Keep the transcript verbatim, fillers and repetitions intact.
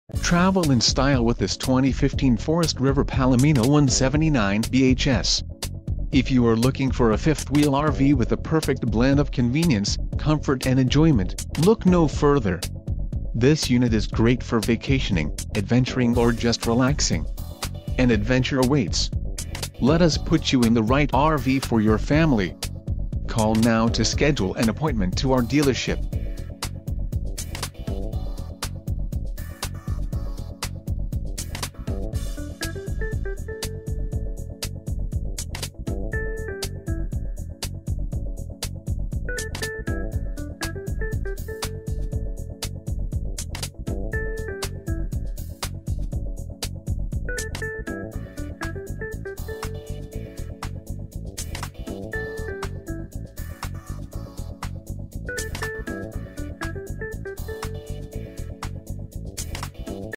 Travel in style with this twenty fifteen Forest River Palomino one seventy-nine B H S. If you are looking for a fifth-wheel R V with a perfect blend of convenience, comfort and enjoyment, look no further. This unit is great for vacationing, adventuring or just relaxing. An adventure awaits. Let us put you in the right R V for your family. Call now to schedule an appointment to our dealership.